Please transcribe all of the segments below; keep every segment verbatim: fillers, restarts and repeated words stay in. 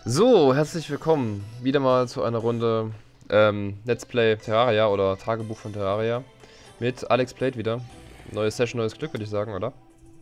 So, herzlich willkommen wieder mal zu einer Runde ähm, Let's Play Terraria oder Tagebuch von Terraria mit Alex Playt wieder. Neue Session, neues Glück, würde ich sagen, oder?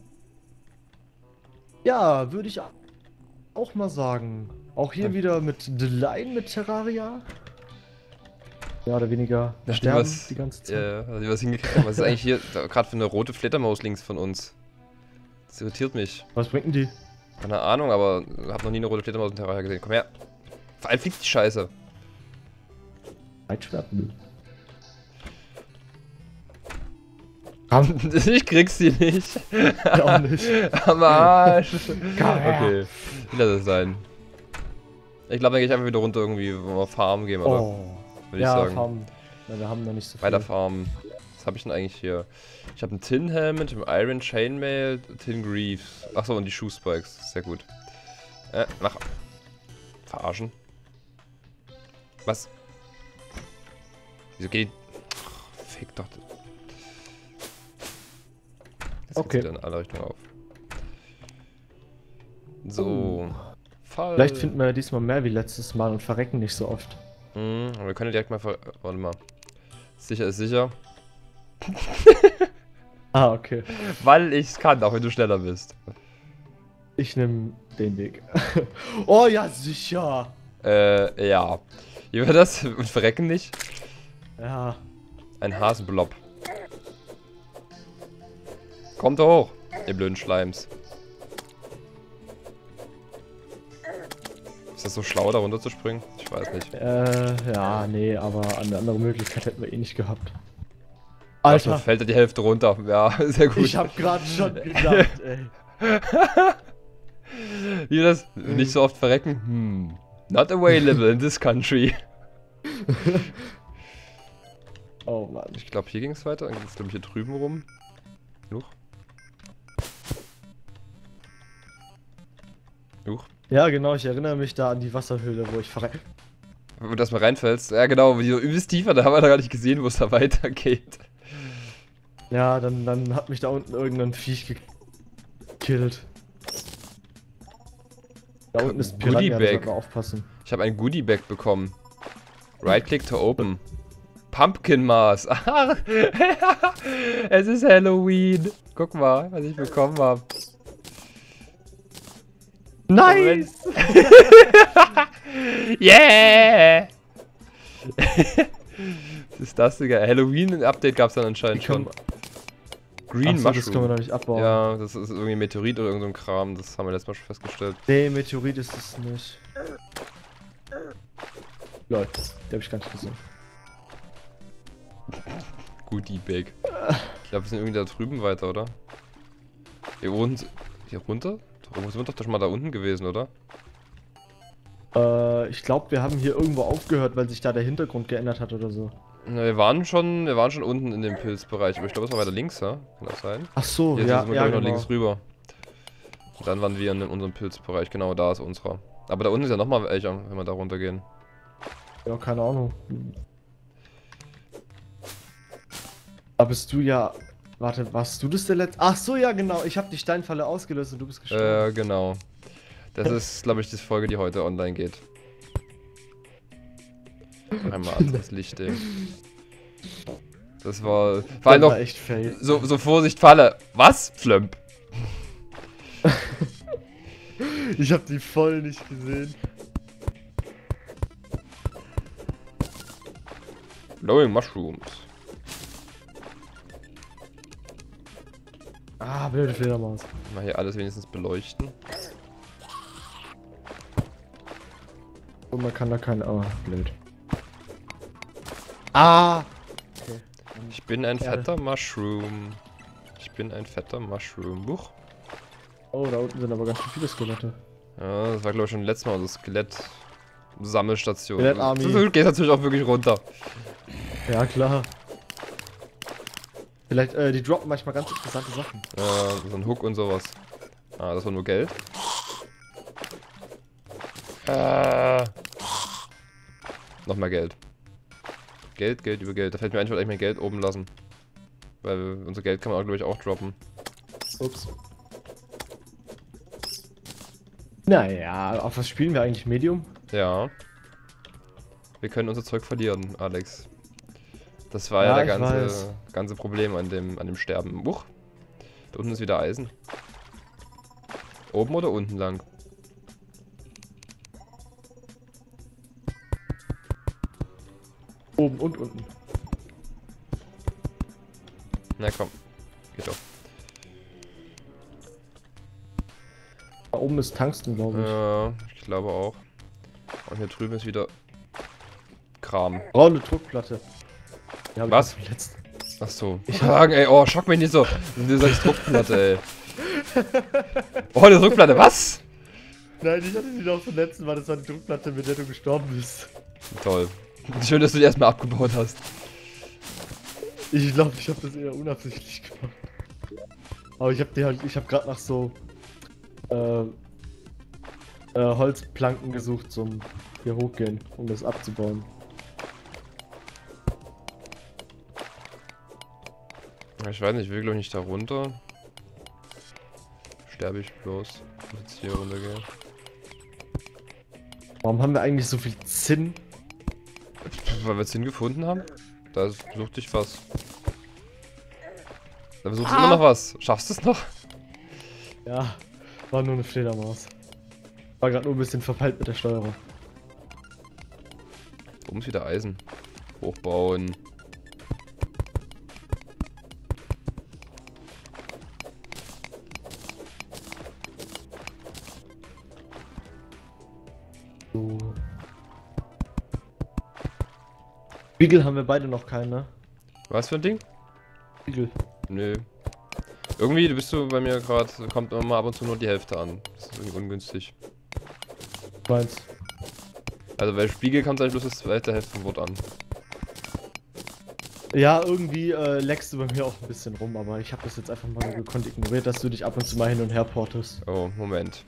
Ja, würde ich auch mal sagen. Auch hier Ja. wieder mit The Line mit Terraria. Mehr oder weniger Nachdem wir sterben es die ganze Zeit. äh, nachdem wir es hingekriegt haben, was ist eigentlich hier gerade für eine rote Fledermaus links von uns? Das irritiert mich. Was bringt denn die? Keine Ahnung, aber ich habe noch nie eine rote Fledermaus in Terraria gesehen. Komm her. Vor allem fliegt die Scheiße. Reitschwert? Nö. Ich krieg's sie nicht. Ja, auch nicht. Am Arsch. Komm her. Okay, ich lasse es sein. Ich glaube, dann gehe ich einfach wieder runter irgendwie, wo wir farmen gehen, oder? Oh. Würde Ja, ich sagen. farmen. Na, wir haben noch nicht so viel. Weiter farmen. Was habe ich denn eigentlich hier? Ich habe einen Tin Helmet, einen Iron Chainmail, Tin Greaves. Achso, und die Shoe Spikes. Sehr gut. Äh, mach. Verarschen. Was? Wieso geht die. Ach, fick doch. Jetzt Okay. geht's wieder in alle Richtungen auf. So. Oh. Fall. Vielleicht finden wir ja diesmal mehr wie letztes Mal und verrecken nicht so oft. Mhm, aber wir können ja direkt mal ver... Warte mal. Sicher ist sicher. Ah, okay. Weil ich's kann, auch wenn du schneller bist. Ich nehme den Weg. Oh ja, sicher. Äh, ja. Wie war das? Und verrecken nicht? Ja. Ein Hasenblob. Kommt hoch, ihr blöden Schleims. Ist das so schlau, da runter zu springen? Ich weiß nicht. Äh, ja, nee, aber eine andere Möglichkeit hätten wir eh nicht gehabt. Alter, Alter, fällt da die Hälfte runter. Ja, sehr gut. ich hab gerade schon gedacht, ey. Wie das? Nicht so oft verrecken? Hm. Not available in this country. Oh Mann. Ich glaube, hier ging es weiter. Dann geht es, glaube ich, hier drüben rum. Huch. Huch. Ja, genau, ich erinnere mich da an die Wasserhöhle, wo ich verrecke. Wenn du das mal reinfällst. Ja, genau, wie so übelst tiefer. Da haben wir da gar nicht gesehen, wo es da weitergeht. Ja, dann, dann hat mich da unten irgendein Viech gekillt. Da unten ist ein Piranha, da Goodie-Bag. sollten wir aufpassen. Ich habe ein Goodie-Bag bekommen. Right-click to open. Pumpkin Mask. Aha. Es ist Halloween. Guck mal, was ich bekommen habe. Nice! Yeah! Was ist das, Digga? Halloween-Update gab es dann anscheinend Die schon. können- Green Ach so, Mushroom. das können wir noch nicht abbauen. Ja, das ist irgendwie ein Meteorit oder irgend so ein Kram. Das haben wir letztes Mal schon festgestellt. Nee, Meteorit ist es nicht. Lol, die hab ich gar nicht gesehen. Goodie-Bag. Ich glaube, wir sind irgendwie da drüben weiter, oder? Hier unten. Hier runter? Wir sind doch schon mal da unten gewesen, oder? Äh, ich glaube, wir haben hier irgendwo aufgehört, weil sich da der Hintergrund geändert hat oder so. Na, wir waren schon, wir waren schon unten in dem Pilzbereich, aber ich glaube, es war weiter links, ja? Kann das sein? Ach so, Hier ja, sind wir, ja, glaub ich, noch genau. links rüber. Und dann waren wir in unserem Pilzbereich, genau, da ist unserer. Aber da unten ist ja nochmal welcher, wenn wir da runtergehen. Ja, keine Ahnung. Da bist du ja... Warte, warst du das der letzte? Ach so, ja, genau. Ich habe die Steinfalle ausgelöst und du bist gestorben. Äh, genau. Das ist, glaube ich, die Folge, die heute online geht. Einmal das Licht, ey. Das war... Vor allem Das noch... war echt fail. So, so Vorsicht, Falle. Was? Flömp. Ich habe die voll nicht gesehen. Glowing Mushrooms. Ah, blöde Fledermaus. Mal hier alles wenigstens beleuchten. Und man kann da keine... Oh, blöd. Ah! Okay. Ich bin ein Ja. fetter Mushroom. Ich bin ein fetter Mushroom. Buch. Oh, da unten sind aber ganz schön viele Skelette. Ja, das war glaube ich schon letztes Mal unsere Skelett-Sammelstation. Skelett-Army. Du gehst natürlich auch wirklich runter. Ja, klar. Vielleicht, äh, die droppen manchmal ganz interessante Sachen. Ja, so ein Hook und sowas. Ah, das war nur Geld. Äh. Noch mehr Geld. Geld, Geld über Geld. Da fällt mir ein, ich wollte eigentlich mein Geld oben lassen. Weil unser Geld kann man auch, glaube ich, auch droppen. Ups. Naja, auf was spielen wir eigentlich? Medium? Ja. Wir können unser Zeug verlieren, Alex. Das war Ja, ja, ich der ganze, weiß. ganze Problem an dem, an dem Sterben. Uch. Da unten ist wieder Eisen. Oben oder unten lang? Oben und unten. Na komm. Geht doch. Da oben ist Tungsten, glaube ich. Ja, ich glaube auch. Und hier drüben ist wieder Kram. Braune Druckplatte. Die hab ich Was? zum letzten. Ach so. Ich sagen, ey, oh, schock mich nicht so. Du sagst Druckplatte, ey. Oh, eine Druckplatte, was? Nein, ich hatte die doch zum letzten Mal. Das war die Druckplatte, mit der du gestorben bist. Toll. Schön, dass du die erstmal abgebaut hast. Ich glaube, ich habe das eher unabsichtlich gemacht. Aber ich habe die halt, ich habe gerade nach so äh, äh, Holzplanken gesucht zum hier hochgehen, um das abzubauen. Ich weiß nicht, ich will glaube ich nicht da runter. Sterbe ich bloß, wenn ich jetzt hier runtergehe. Warum haben wir eigentlich so viel Zinn? Weil wir es hingefunden haben? Da suchte ich was. Da versuchst du Ah. immer noch was. Schaffst du es noch? Ja, war nur eine Fledermaus. War gerade nur ein bisschen verpeilt mit der Steuerung. Oben ist wieder Eisen. Hochbauen. So. Spiegel haben wir beide noch keinen, ne? Was für ein Ding? Spiegel. Nö. Irgendwie, du bist du bei mir gerade, kommt immer ab und zu nur die Hälfte an. Das ist irgendwie ungünstig. Meins. Also bei Spiegel kommt eigentlich bloß das zweite Hälfte vom Wort an. Ja, irgendwie äh, leckst du bei mir auch ein bisschen rum, aber ich habe das jetzt einfach mal so gekonnt ignoriert, dass du dich ab und zu mal hin und her portest. Oh, Moment.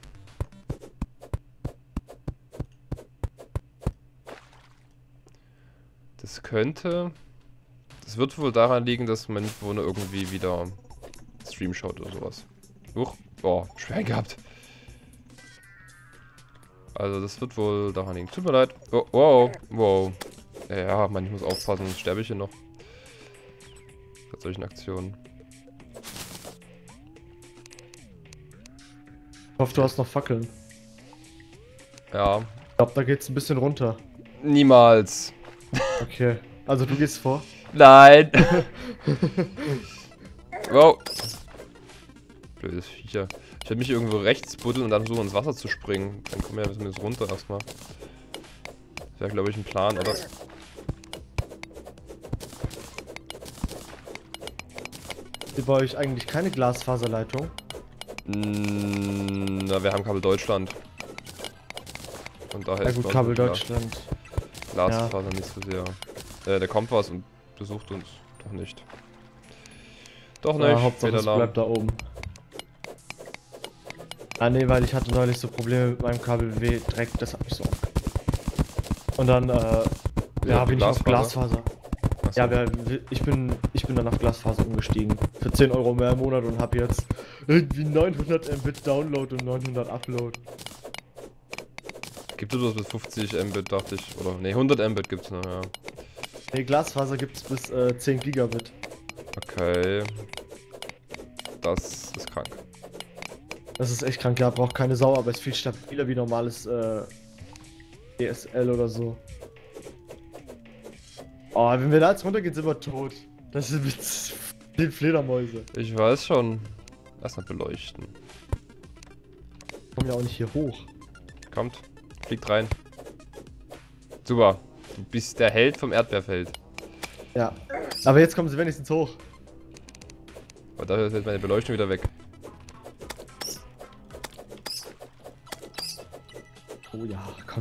Das könnte... Das wird wohl daran liegen, dass mein Mitbewohner irgendwie wieder Stream schaut oder sowas. Huch, oh, schwer gehabt. Also das wird wohl daran liegen. Tut mir leid. Oh, wow, wow. Ja, Mann, ich muss aufpassen, sonst sterbe ich hier noch. Bei solchen Aktionen. Ich hoffe, du hast noch Fackeln. Ja. Ich glaube, da geht's ein bisschen runter. Niemals. Okay. Also du gehst vor. Nein. Wow. Blödes Viecher. Ich werde mich irgendwo rechts buddeln und dann versuchen ins Wasser zu springen. Dann kommen wir ja zumindest runter erstmal. Das wäre glaube ich ein Plan, oder? Hier bei euch eigentlich keine Glasfaserleitung? Mm, na, wir haben Kabel Deutschland. Von daher Ja ist gut, bei uns Kabel Glas- Deutschland. Glasfaser nicht so sehr. Äh, der kommt was und besucht uns. Doch nicht. Doch nicht. Ja, Hauptsache Fehler es lahm. bleibt da oben. Ah ne, weil ich hatte neulich so Probleme mit meinem Kabel W Dreck, das hat mich so aufgeregt. Und dann, äh, ja, bin ich auf Glasfaser. Ach so. Ja, wir, ich bin, ich bin dann auf Glasfaser umgestiegen. Für zehn Euro mehr im Monat und habe jetzt irgendwie neunhundert Mbit Download und neunhundert Upload. Gibt es das bis fünfzig Mbit, dachte ich. Oder ne, hundert Mbit gibt's noch, ja. Ne, Glasfaser gibt's bis äh, zehn Gigabit. Okay. Das ist krank. Das ist echt krank, ja, braucht keine Sau, aber ist viel stabiler wie normales äh, D S L oder so. Oh, wenn wir da jetzt runtergehen, sind wir tot. Das sind mit den Fledermäuse. Ich weiß schon. Lass mal beleuchten. Kommen ja auch nicht hier hoch. Kommt. Fliegt rein. Super. Du bist der Held vom Erdbeerfeld. Ja. Aber jetzt kommen sie wenigstens hoch. Aber dafür ist jetzt meine Beleuchtung wieder weg. Oh ja, komm.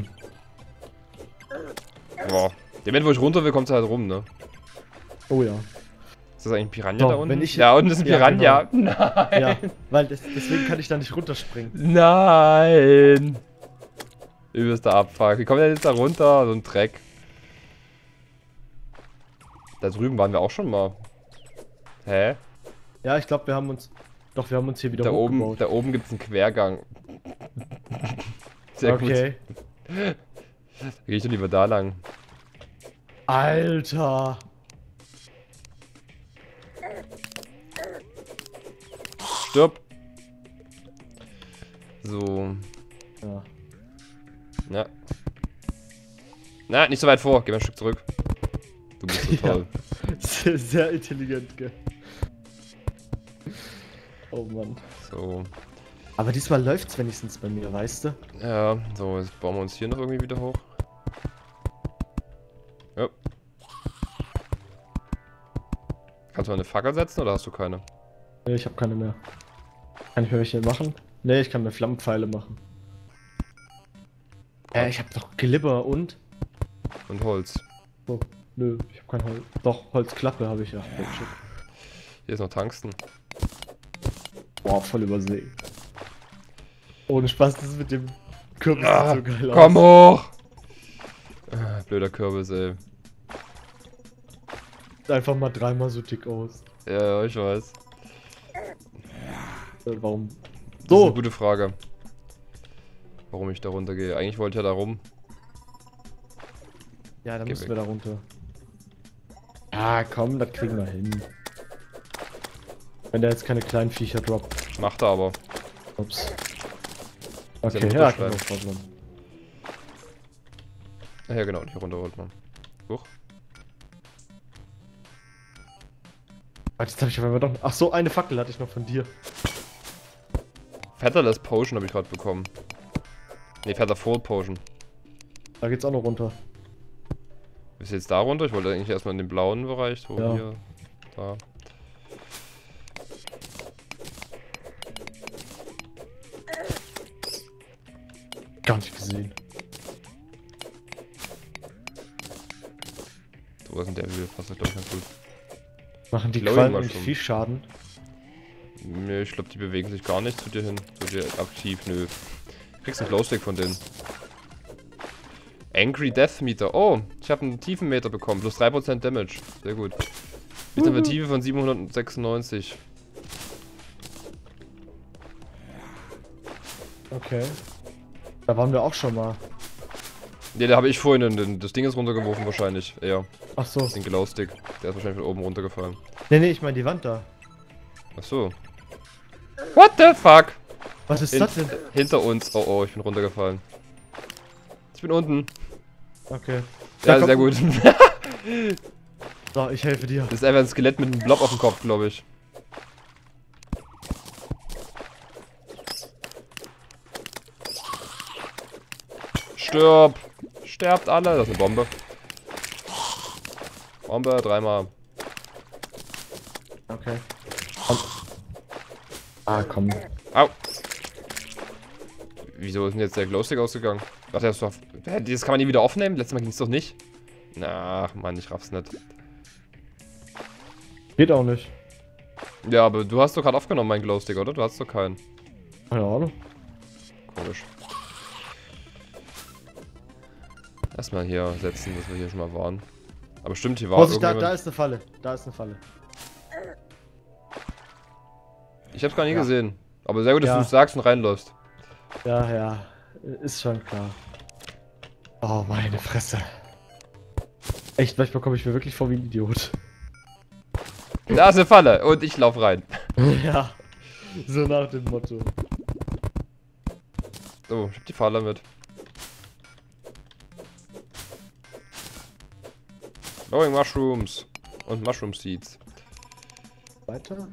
Boah. Der Moment, wo ich runter will, kommt halt rum, ne? Oh ja. Ist das eigentlich ein Piranha Doch, da unten? wenn ich- Ja, unten ist ein Ja, Piranha. Nein. Ja, weil das, deswegen kann ich da nicht runterspringen. Nein. Übelster Abfuck. Wie kommt der jetzt da runter? So ein Dreck. Da drüben waren wir auch schon mal. Hä? Ja, ich glaube, wir haben uns. Doch, wir haben uns hier wieder Da oben, hochgebaut. da oben gibt es einen Quergang. Sehr okay. gut. Da gehe ich doch lieber da lang. Alter. Stirb. So. Ja. Ja. Na, nicht so weit vor. Geh mal ein Stück zurück. Du bist so toll. Sehr, sehr intelligent, gell. Oh Mann. So. Aber diesmal läuft's wenigstens bei mir, weißt du? Ja, so, jetzt bauen wir uns hier noch irgendwie wieder hoch. Ja. Kannst du mal eine Fackel setzen oder hast du keine? Nee, ich habe keine mehr. Kann ich mir welche machen? Nee, ich kann mir Flammenpfeile machen. Äh, ich hab doch Glibber und... Und Holz. Oh, nö, ich hab kein Holz. Doch, Holzklappe habe ich ja. Oh, shit. Hier ist noch Tungsten. Boah, voll übersehen. Ohne Spaß, das ist mit dem Kürbis Ah, so geil komm aus. hoch! Ah, blöder Kürbis, ey. Sieht einfach mal dreimal so dick aus. Ja, ich weiß. Äh, warum? Das ist So! eine gute Frage. Warum ich da runter gehe. Eigentlich wollte ich ja da rum. Ja, dann Geh müssen weg. wir da runter. Ah, komm, das kriegen wir hin. Wenn der jetzt keine kleinen Viecher droppt. Macht er aber. Ups. Muss ja Okay, noch ja, durchschreiben. kein Problem. Ah, ja, genau, hier runter wollte man. Huch. Warte, jetzt habe ich auf einmal doch... Ach so, eine Fackel hatte ich noch von dir. Featherless Potion habe ich gerade bekommen. Ne, Featherfall Potion. Da geht's auch noch runter. Bist du jetzt da runter? Ich wollte eigentlich erstmal in den blauen Bereich. So, Ja. hier. Da. Gar nicht gesehen. So, was ist denn der Höhe? Passt glaube ich ganz gut. Machen die Glowing Quallen nicht Mushroom. viel Schaden? Nee, ich glaube, die bewegen sich gar nicht zu dir hin. Zu dir aktiv, nö. Du kriegst einen Glowstick von denen. Angry Death Meter. Oh, ich habe einen Tiefenmeter bekommen. Plus drei Prozent Damage. Sehr gut. Mit einer Tiefe von siebenhundertsechsundneunzig. Okay. Da waren wir auch schon mal. Ne, da habe ich vorhin den, das Ding ist runtergeworfen wahrscheinlich. Eher. Ach so. Den Glowstick. Der ist wahrscheinlich von oben runtergefallen. Nee, nee, ich meine die Wand da. Ach so. What the fuck? Was ist Hin das denn? Hinter uns. Oh oh, ich bin runtergefallen. Ich bin unten. Okay. Ja, komm. sehr gut. So, ich helfe dir. Das ist einfach ein Skelett mit einem Blob auf dem Kopf, glaube ich. Stirb! Sterbt alle! Das ist eine Bombe. Bombe, dreimal. Okay. Komm. Ah, komm. Au! Wieso ist denn jetzt der Glowstick ausgegangen? Ach, der ist doch... Hä, das kann man nie wieder aufnehmen? Letztes Mal ging es doch nicht. Na, Mann, ich raff's nicht. Geht auch nicht. Ja, aber du hast doch gerade aufgenommen, meinen Glowstick, oder? Du hast doch keinen. Keine Ahnung. Komisch. Erstmal hier setzen, dass wir hier schon mal waren. Aber stimmt, hier war Vorsicht, da, da irgendjemand. ist eine Falle. Da ist eine Falle. Ich hab's gar nie Ja. gesehen. Aber sehr gut, dass Ja. du es sagst und reinläufst. Ja, ja. Ist schon klar. Oh, meine Fresse. Echt, manchmal komme ich mir wirklich vor wie ein Idiot. Da ist eine Falle und ich lauf rein. Ja. So nach dem Motto. So, ich hab die Falle mit. Glowing Mushrooms und Mushroom Seeds. Weiter?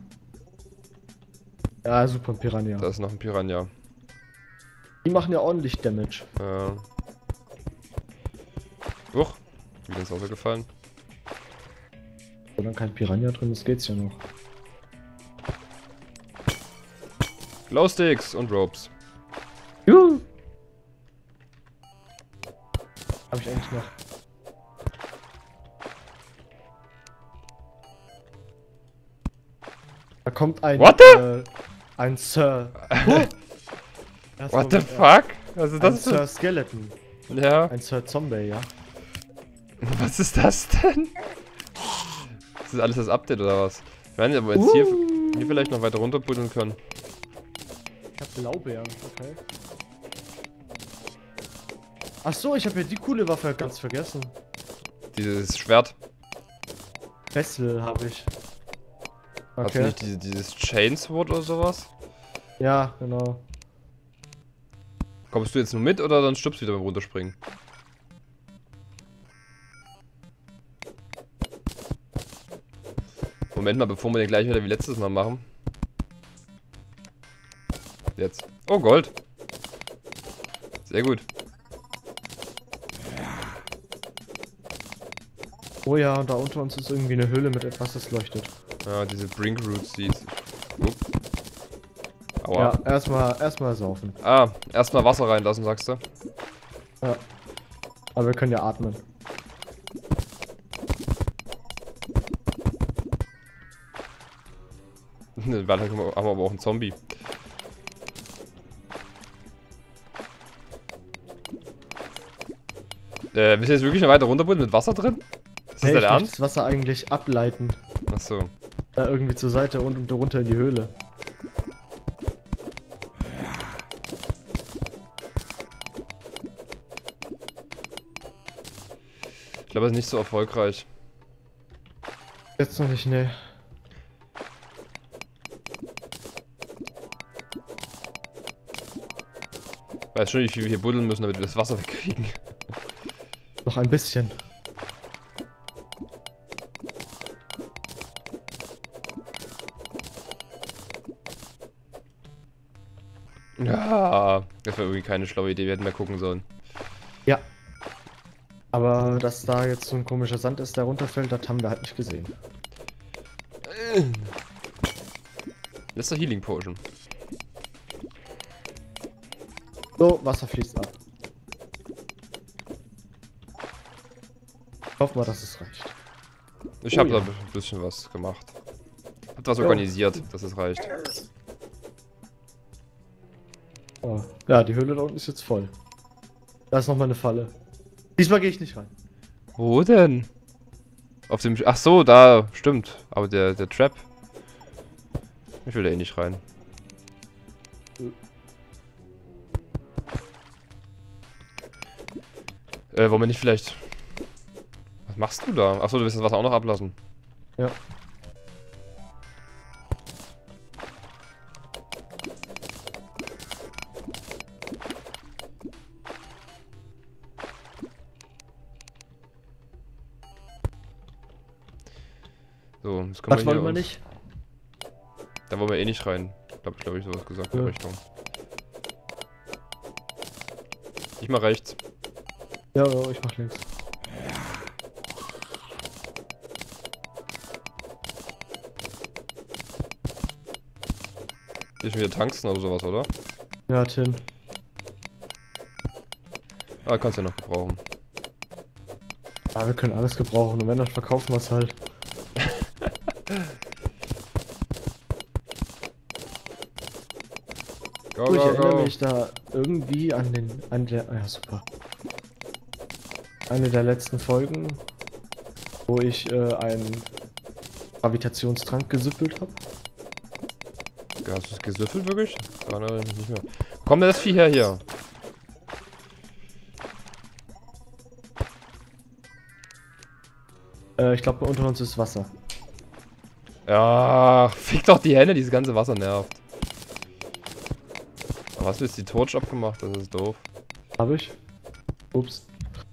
Ja, super Piranha. Da ist noch ein Piranha. Die machen ja ordentlich Damage. Äh. Uch, wieder ins Wasser gefallen. Wenn dann kein Piranha drin ist, geht's ja noch. Glowsticks und Ropes. Juhu! Hab ich eigentlich noch. Da kommt ein... What the? Äh, ein Sir... Huh! Erst What the Moment, ja. fuck? Was ist Ein das Sir denn? Skeleton. Ja. Ein Sir Zombie, ja. Was ist das denn? Ist das alles das Update oder was? Ich meine, aber jetzt hier, hier vielleicht noch weiter runter buddeln können. Ich hab Blaubeeren, okay. Ach so, ich habe ja die coole Waffe ganz vergessen. Dieses Schwert. Fessel habe ich. Hast du Okay. nicht diese, dieses Chainsword oder sowas? Ja, genau. Kommst du jetzt nur mit oder dann stirbst du wieder beim Runterspringen? Moment mal, bevor wir den gleich wieder wie letztes Mal machen. Jetzt. Oh, Gold. Sehr gut. Oh ja, und da unter uns ist irgendwie eine Höhle mit etwas, das leuchtet. Ja, diese Brinkroot Seeds. Upp. Aua. Ja, erstmal erstmal saufen. Ah, erstmal Wasser reinlassen, sagst du? Ja. Aber wir können ja atmen. Weiter haben wir aber auch einen Zombie. Äh, willst du jetzt wirklich noch weiter runterbuddeln mit Wasser drin? Ist das Hey, dein ich möchte Ernst? das Wasser eigentlich ableiten. Achso. Da irgendwie zur Seite und, und runter in die Höhle. Ich glaube, das ist nicht so erfolgreich. Jetzt noch nicht, ne. Weiß schon, wie viel wir hier buddeln müssen, damit wir das Wasser wegkriegen. Noch ein bisschen. Ja, das war irgendwie keine schlaue Idee, wir hätten mehr gucken sollen. Ja. Aber dass da jetzt so ein komischer Sand ist, der runterfällt, das haben wir halt nicht gesehen. Letzter Healing Potion. So, Wasser fließt ab. Hoffen wir, dass es reicht. Ich Oh habe ja. da ein bisschen was gemacht. Hab was Ja. organisiert, dass es reicht. Oh. Ja, die Höhle da unten ist jetzt voll. Da ist nochmal eine Falle. Diesmal gehe ich nicht rein. Wo denn? Auf dem... Ach so, da, stimmt. Aber der, der Trap. Ich will da eh nicht rein. Äh, wollen wir nicht vielleicht... Was machst du da? Achso, du willst das Wasser auch noch ablassen. Ja. So, jetzt können Was wir hier wollen wir uns- nicht? Da wollen wir eh nicht rein. Hab ich glaube ich sowas gesagt in Ja. der Richtung. Ich mal rechts. Ja, ja, ich mach links. Hier schon wieder Tangsten oder sowas, oder? Ja, Tin. Ah, kannst du ja noch gebrauchen. Ja, wir können alles gebrauchen und wenn, dann verkaufen wir es halt. Go, Oh, ich go, erinnere go. mich da irgendwie an den, an der, ah ja super. Eine der letzten Folgen, wo ich äh, einen Gravitationstrank gesüppelt habe. Ja, hast du es gesüffelt wirklich? Ja, ne, nicht mehr. Wo kommt denn das Vieh her hier? Äh, ich glaube, unter uns ist Wasser. Ja, fick doch die Hände, dieses ganze Wasser nervt. Aber hast du jetzt die Torch abgemacht? Das ist doof. Habe ich? Ups.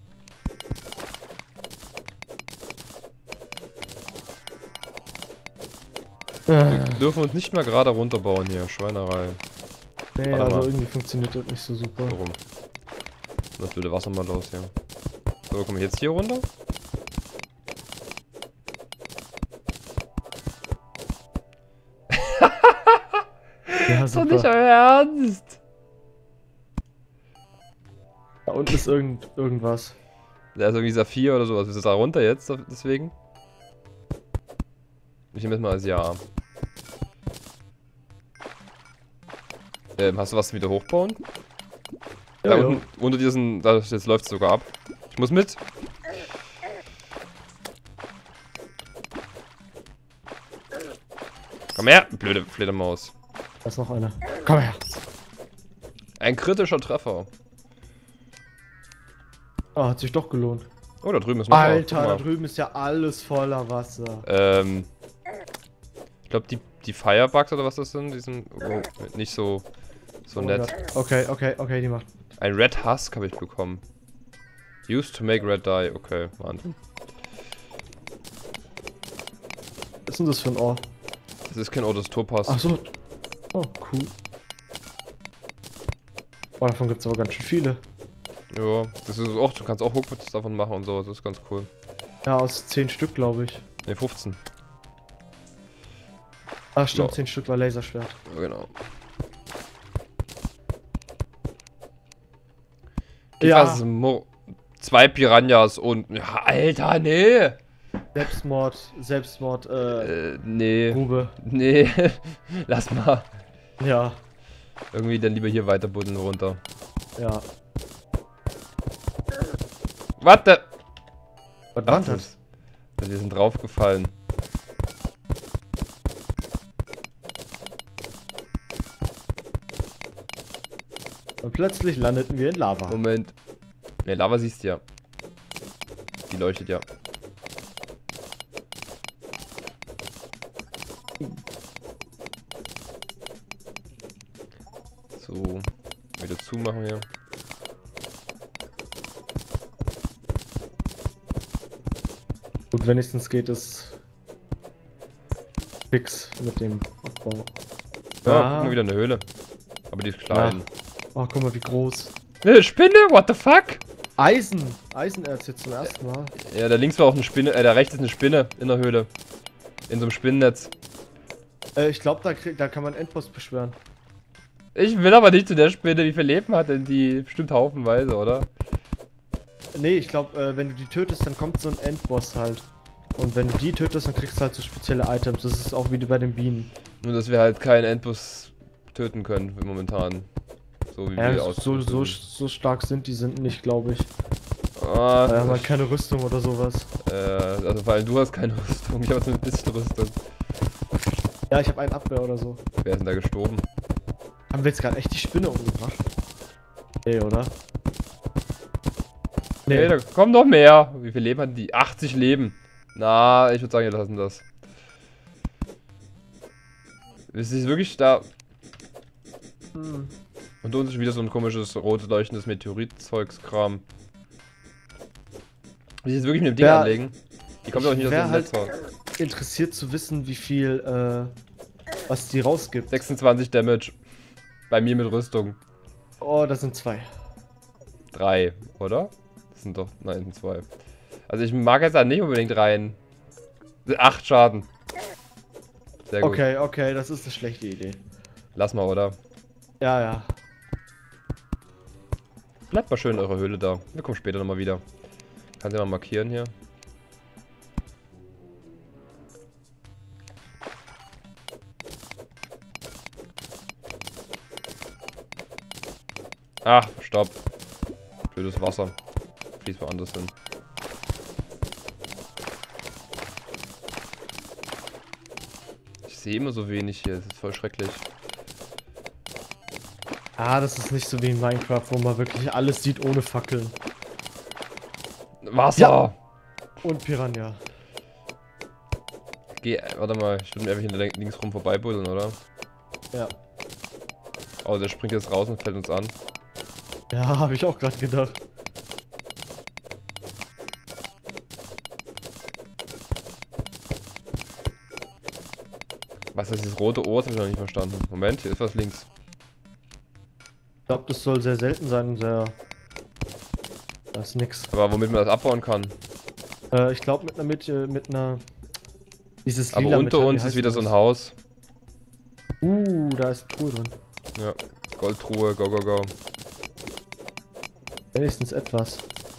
Wir Äh, dürfen uns nicht mehr gerade runterbauen hier, Schweinerei. nee, Warte also mal. irgendwie funktioniert das nicht so super. Warum? Das wilde Wasser mal los hier. So, kommen wir jetzt hier runter? Ja, Ist doch nicht super. euer Ernst! Da unten ist irgend, irgendwas. Da ist irgendwie Saphir oder sowas. Bist du da runter jetzt deswegen? Ich nehme jetzt mal als Ja. Ähm, hast du was zum wieder hochbauen? Ja, da ja. unten, unter diesen, da, jetzt läuft es sogar ab. Ich muss mit. Komm her, blöde Fledermaus. Da ist noch einer. Komm her. Ein kritischer Treffer. Ah, hat sich doch gelohnt. Oh, da drüben ist noch Alter, was. da drüben ist ja alles voller Wasser. Ähm. Ich glaube, die, die Firebugs oder was das sind, die sind oh, nicht so, so Oh nett. Gott. Okay, okay, okay, die macht. Ein Red Husk habe ich bekommen. Used to make red dye. Okay, Wahnsinn. Was ist denn das für ein Ohr? Das ist kein Ohr, das ist Topaz. Ach so. Oh, cool. Oh, davon gibt es aber ganz schön viele. Ja, das ist auch, du kannst auch Hookbits davon machen und so, das ist ganz cool. Ja, aus zehn Stück, glaube ich. Ne, fünfzehn. Ach stimmt, Ja. zehn Stück war Laserschwert. Ja, genau. Ja. Ja. Mo zwei Piranhas und... Ja, Alter, nee! Selbstmord, Selbstmord, äh, Äh, nee. Grube. Nee. Lass mal. Ja, Irgendwie dann lieber hier weiter buddeln runter. ja. Warte! Was Ach, war das? das? Wir sind draufgefallen. Und plötzlich landeten wir in Lava. Moment. Ne, Lava siehst du ja. Die leuchtet ja. So. Wieder zumachen hier. Gut, wenigstens geht es fix mit dem Abbau. Ja, Ah. guck mal, wieder eine Höhle. Aber die ist klein. Oh, guck mal, wie groß. Eine Spinne? What the fuck? Eisen! Eisenerz jetzt zum ersten Mal. Ja, da links war auch eine Spinne, äh, da rechts ist eine Spinne in der Höhle. In so einem Spinnennetz. Äh, ich glaube, da, krieg- da kann man Endboss beschwören. Ich will aber nicht zu der Spinne. Wie viel Leben hat denn die? Bestimmt haufenweise, oder? Nee, ich glaube, äh, wenn du die tötest, dann kommt so ein Endboss halt. Und wenn du die tötest, dann kriegst du halt so spezielle Items. Das ist auch wie bei den Bienen. Nur, dass wir halt keinen Endboss töten können momentan. So wie Ja, wir so, aus. so, so stark sind die sind nicht, glaube ich. Ah, Da haben wir keine Rüstung oder sowas. äh, also vor allem du hast keine Rüstung. Ich habe jetzt ein bisschen Rüstung. Ja, ich habe einen Abwehr oder so. Wer ist denn da gestorben? Haben wir jetzt gerade echt die Spinne umgebracht? Nee, oder? Nee, da kommen noch mehr. Wie viel Leben hatten die? achtzig Leben. Na, ich würde sagen, wir lassen das. Es ist wirklich da. Hm. Und uns ist wieder so ein komisches, rot leuchtendes Meteorit-Zeugs-Kram. Will ich jetzt wirklich mit dem Ding Wer- anlegen? Die kommt doch nicht aus Wer dem halt Netz raus. interessiert zu wissen, wie viel, äh, was die rausgibt. sechsundzwanzig Damage. Bei mir mit Rüstung. Oh, das sind zwei. drei, oder? Das sind doch. Nein, das sind zwei. Also ich mag jetzt da nicht unbedingt rein. acht Schaden. Sehr gut. Okay, okay, das ist eine schlechte Idee. Lass mal, oder? Ja, ja. Bleibt mal schön in eurer Höhle da. Wir kommen später nochmal wieder. Kannst du mal markieren hier. Ach, stopp. Blödes Wasser. Fließt woanders hin. Ich sehe immer so wenig hier. Das ist voll schrecklich. Ah, das ist nicht so wie in Minecraft, wo man wirklich alles sieht ohne Fackeln. Wasser! Ja. Und Piranha. Geh, warte mal, ich will mir einfach hier links rum vorbeibuddeln, oder? Ja. Oh, der springt jetzt raus und fällt uns an. Ja, habe ich auch gerade gedacht. Was ist dieses rote Ohr? Das habe ich noch nicht verstanden. Moment, hier ist was links. Ich glaube, das soll sehr selten sein und sehr... Da ist nix. Aber womit man das abbauen kann. Äh, ich glaube mit einer mit, äh, mit einer... Dieses Aber lila unter Metall, wie uns ist heißt wieder das? so ein Haus. Uh, da ist eine Truhe drin. Ja. Goldtruhe, go, go, go. Wenigstens etwas.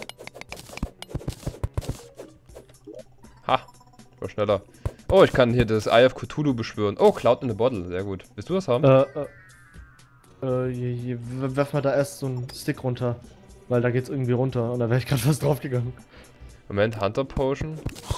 Ha, ich war schneller. Oh, ich kann hier das Eye of Cthulhu beschwören. Oh, Cloud in a Bottle, sehr gut. Willst du das haben? Äh, äh, äh, je, je, werf mal da erst so einen Stick runter. Weil da geht's irgendwie runter und da wäre ich gerade fast draufgegangen. Moment, Hunter Potion.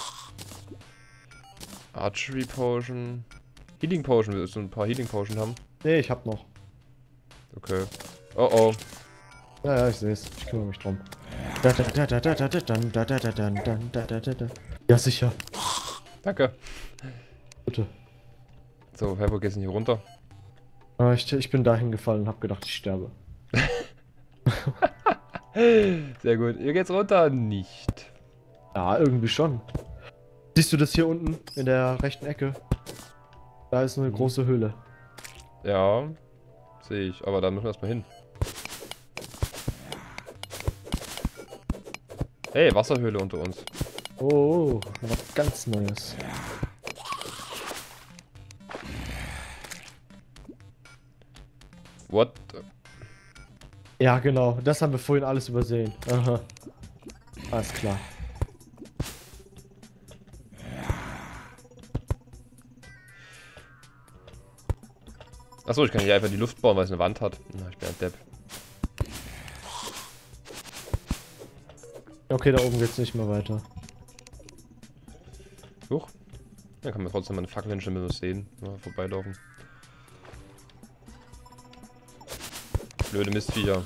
Archery Potion. Healing Potion, willst du ein paar Healing Potion haben? Nee, ich hab noch. Okay. Oh oh. Ja, ja, ich sehe es. Ich kümmere mich drum. Da, da, da, da, da, da, da, dann, da, da, da, dann, dann, da, da, da, da. Ja, sicher. Danke. Bitte. So, hey, wo geht's denn hier runter? Ah, ich, ich bin da hingefallen und hab gedacht, ich sterbe. Sehr gut. Hier geht's runter? Nicht. Ja, irgendwie schon. Siehst du das hier unten in der rechten Ecke? Da ist eine große Höhle. Ja, sehe ich. Aber da müssen wir erstmal hin. Hey, Wasserhöhle unter uns. Oh, was ganz Neues. What? Ja, genau. Das haben wir vorhin alles übersehen. Aha. Alles klar. Achso, ich kann hier einfach die Luft bauen, weil es eine Wand hat. Na, ich bin ein Depp. Okay, da oben geht's nicht mehr weiter. Huch. Dann kann man trotzdem mal eine Fackel hinstellen, wenn wir es sehen. Mal vorbeilaufen. Blöde Mistviecher.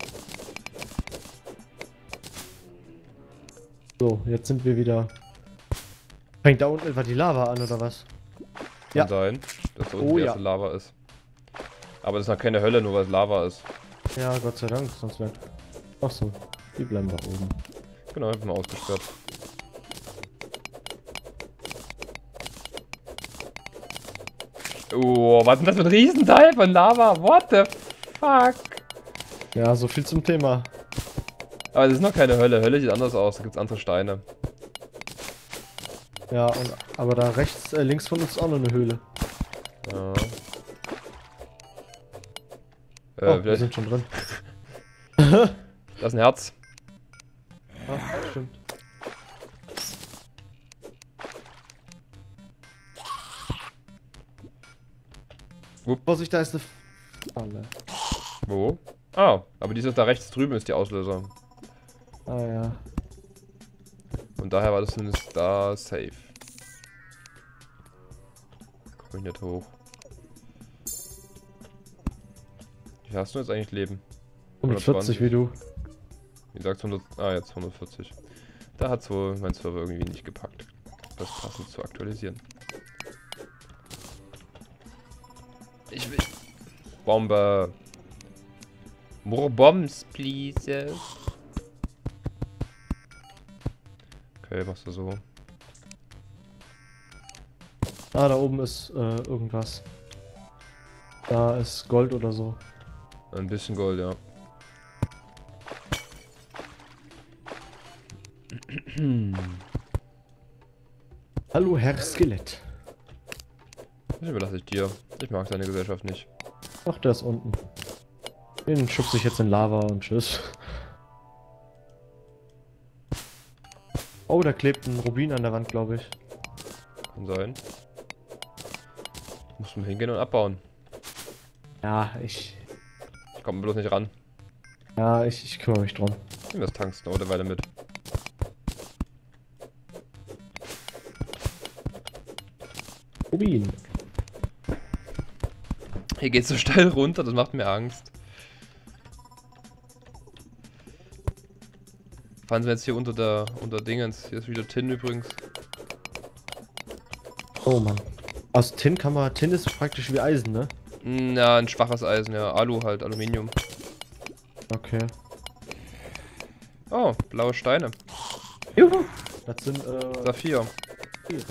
So, jetzt sind wir wieder. Fängt da unten etwa die Lava an, oder was? Kann Ja. sein, dass da unten Oh, die ja. erste Lava ist. Aber das ist noch keine Hölle, nur weil es Lava ist. Ja, Gott sei Dank, sonst wäre. Ach so, die bleiben da oben. Genau, einfach mal ausgesperrt. Oh, was ist denn das für ein Riesenteil von Lava? What the fuck? Ja, so viel zum Thema. Aber das ist noch keine Hölle. Hölle sieht anders aus. Da gibt es andere Steine. Ja, und, aber da rechts, äh, links von uns ist auch noch eine Höhle. Ja. Oh, Äh, wir vielleicht. sind schon drin. Da ist ein Herz. Ah, stimmt. Wupp. Vorsicht, da ist eine Falle. Wo? Ah, aber die ist da rechts drüben, ist die Auslöser. Ah ja. Und daher war das zumindest da safe. Komm ich nicht hoch. Wie hast du jetzt eigentlich Leben? hundertvierzig wie du. Wie sagst hundert? Ah, jetzt hundertvierzig. Da hat wohl mein Server irgendwie nicht gepackt, das passend zu aktualisieren. Ich will. Bombe. More bombs, please. Okay, machst du so. Ah, da oben ist äh, irgendwas. Da ist Gold oder so. Ein bisschen Gold, ja. Hallo, Herr Skelett. Das überlasse ich dir. Ich mag deine Gesellschaft nicht. Ach, der ist unten. Den schubse ich jetzt in Lava und tschüss. Oh, da klebt ein Rubin an der Wand, glaube ich. Kann sein. Muss man hingehen und abbauen. Ja, ich. Ich komme bloß nicht ran. Ja, ich, ich kümmere mich drum. Nimm das Tungsten oder Weile mit. Rubin. Hier geht's so steil runter, das macht mir Angst. Fahren wir jetzt hier unter der unter Dingens. Hier ist wieder Tin übrigens. Oh Mann. Aus Tin kann man. Tin ist praktisch wie Eisen, ne? Na, ein schwaches Eisen, ja. Alu halt, Aluminium. Okay. Oh, blaue Steine. Juhu. Das sind äh. Saphir. Saphire.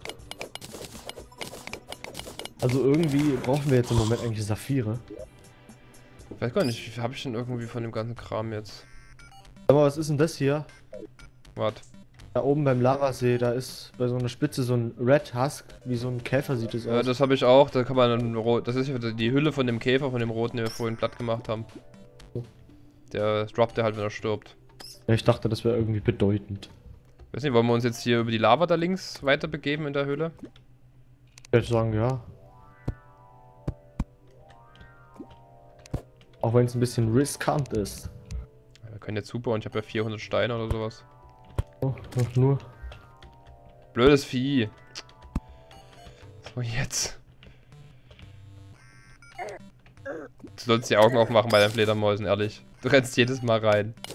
Also irgendwie brauchen wir jetzt im Moment eigentlich Saphire. Ich weiß gar nicht, wie viel habe ich denn irgendwie von dem ganzen Kram jetzt? Aber was ist denn das hier? Warte. Da oben beim Lavasee, da ist bei so einer Spitze so ein Red Husk, wie so ein Käfer sieht es Ja, aus. das habe ich auch. Da kann man dann rot. Das ist ja die Hülle von dem Käfer, von dem roten, den wir vorhin platt gemacht haben. Der droppt der halt, wenn er stirbt. Ja, ich dachte, das wäre irgendwie bedeutend. Weiß nicht, wollen wir uns jetzt hier über die Lava da links weiter begeben in der Höhle? Ich würde sagen, ja. Auch wenn es ein bisschen riskant ist. Wir können jetzt zubauen. Ich habe ja vierhundert Steine oder sowas. Oh, nur. Blödes Vieh. So, jetzt. Du sollst die Augen aufmachen bei deinen Fledermäusen, ehrlich. Du rennst jedes Mal rein.